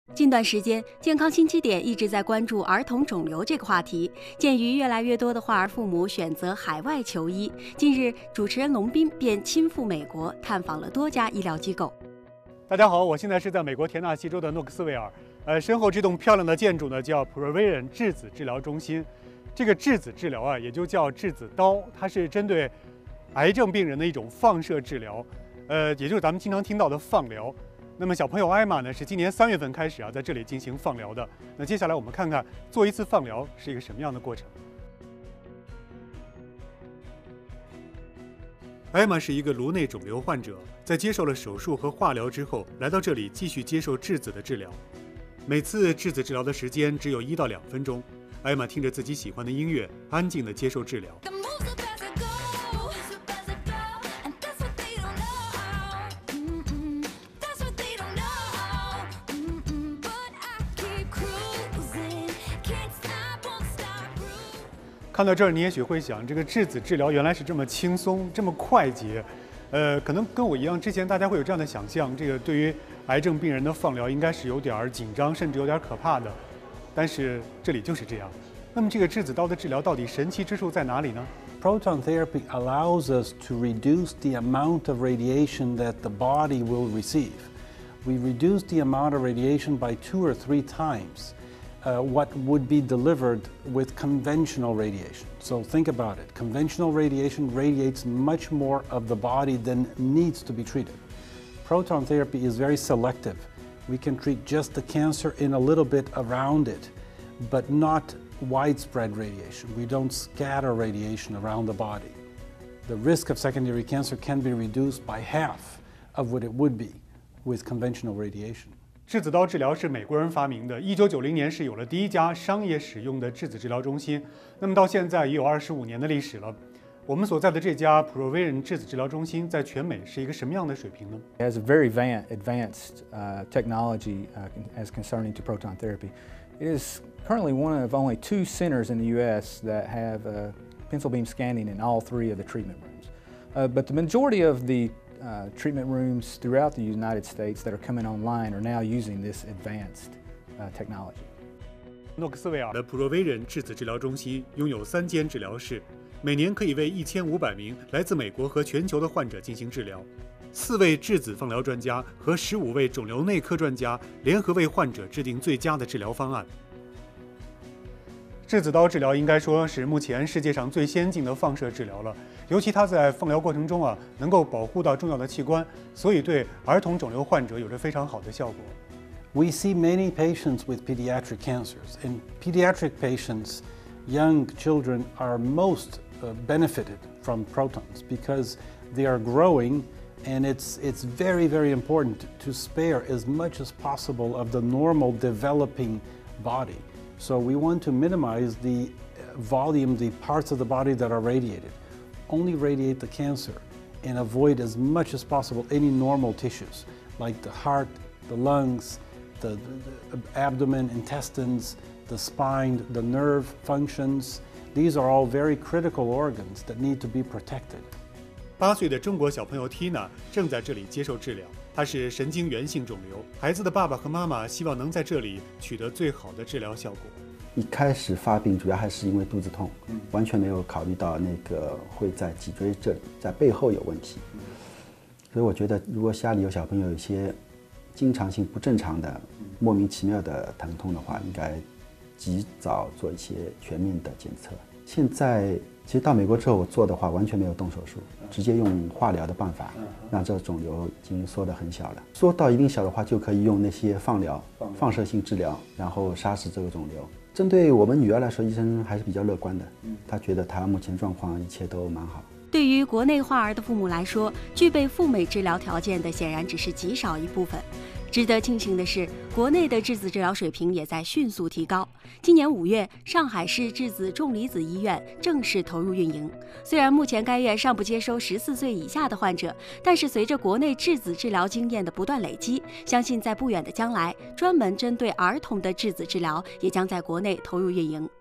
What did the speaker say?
近段时间，健康新起点一直在关注儿童肿瘤这个话题。鉴于越来越多的患儿父母选择海外求医，近日主持人龙斌便亲赴美国，探访了多家医疗机构。 大家好，我现在是在美国田纳西州的诺克斯维尔，身后这栋漂亮的建筑呢叫 Proton 质子治疗中心。这个质子治疗啊，也就叫质子刀，它是针对癌症病人的一种放射治疗，也就是咱们经常听到的放疗。那么小朋友艾玛呢，是今年3月份开始在这里进行放疗的。那接下来我们看看做一次放疗是一个什么样的过程。艾玛是一个颅内肿瘤患者，在接受了手术和化疗之后，来到这里继续接受质子的治疗。每次质子治疗的时间只有1到2分钟。艾玛听着自己喜欢的音乐，安静地接受治疗。看到这儿，你也许会想，这个质子治疗原来是这么轻松、这么快捷。可能跟我一样，之前大家会有这样的想象，这个对于癌症病人的放疗应该是有点紧张，甚至有点可怕的。但是这里就是这样。那么这个质子刀的治疗到底神奇之处在哪里呢？ Proton therapy allows us to reduce the amount of radiation that the body will receive. We reduce the amount of radiation by 2 or 3 times what would be delivered with conventional radiation. So think about it. Conventional radiation radiates much more of the body than needs to be treated. Proton therapy is very selective. We can treat just the cancer in a little bit around it, but not widespread radiation. We don't scatter radiation around the body. The risk of secondary cancer can be reduced by half of what it would be with conventional radiation. 质子刀治疗是美国人发明的，1990年是有了第一家商业使用的质子治疗中心，那么到现在也有25年的历史了。我们所在的这家 Proton 质子治疗中心在全美是一个什么样的水平呢？ It has a very advanced technology as concerning to proton therapy. It is currently one of only 2 centers in the U.S. that have pencil beam scanning in all 3 of the treatment rooms. But the majority of the treatment rooms throughout the United States that are coming online are now using this advanced technology. 诺克斯维尔的 Proton 质子治疗中心拥有3间治疗室，每年可以为1500名来自美国和全球的患者进行治疗。4位质子放疗专家和15位肿瘤内科专家联合为患者制定最佳的治疗方案。质子刀治疗应该说是目前世界上最先进的放射治疗了，尤其它在放疗过程中能够保护到重要的器官，所以对儿童肿瘤患者有着非常好的效果。 We see many patients with pediatric cancers. In pediatric patients, young children are most benefited from protons because they are growing, and it's very, very important to spare as much as possible of the normal developing body. So we want to minimize the volume, the parts of the body that are radiated. Only radiate the cancer and avoid as much as possible any normal tissues like the heart, the lungs, the abdomen, intestines, the spine, the nerve functions. These are all very critical organs that need to be protected. 8岁的中国小朋友 Tina 正在这里接受治疗，她是神经源性肿瘤。孩子的爸爸和妈妈希望能在这里取得最好的治疗效果。 一开始发病主要还是因为肚子痛，完全没有考虑到那个会在脊椎这里，在背后有问题。所以我觉得，如果家里有小朋友有一些经常性不正常的、莫名其妙的疼痛的话，应该及早做一些全面的检测。现在其实到美国之后，我做的话完全没有动手术，直接用化疗的办法，让这个肿瘤已经缩得很小了。缩到一定小的话，就可以用那些放疗、放射性治疗，然后杀死这个肿瘤。针对我们女儿来说，医生还是比较乐观的，她觉得她目前状况一切都蛮好。 对于国内患儿的父母来说，具备赴美治疗条件的显然只是极少一部分。值得庆幸的是，国内的质子治疗水平也在迅速提高。今年5月，上海市质子重离子医院正式投入运营。虽然目前该院尚不接收14岁以下的患者，但是随着国内质子治疗经验的不断累积，相信在不远的将来，专门针对儿童的质子治疗也将在国内投入运营。